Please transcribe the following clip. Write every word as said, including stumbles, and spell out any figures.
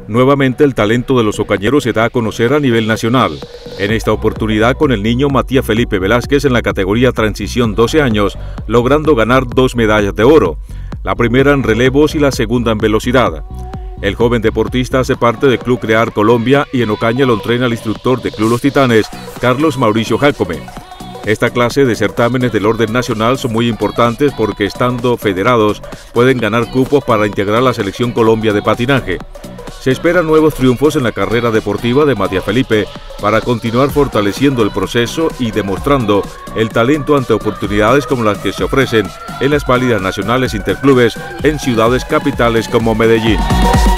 Nuevamente el talento de los ocañeros se da a conocer a nivel nacional, en esta oportunidad con el niño Matías Felipe Velázquez en la categoría Transición doce años, logrando ganar dos medallas de oro, la primera en relevos y la segunda en velocidad. El joven deportista hace parte del Club Crear Colombia y en Ocaña lo entrena el instructor del Club Los Titanes, Carlos Mauricio Jácome. Esta clase de certámenes del orden nacional son muy importantes porque estando federados pueden ganar cupos para integrar la Selección Colombia de patinaje. Se esperan nuevos triunfos en la carrera deportiva de Matías Felipe para continuar fortaleciendo el proceso y demostrando el talento ante oportunidades como las que se ofrecen en las válidas nacionales interclubes en ciudades capitales como Medellín.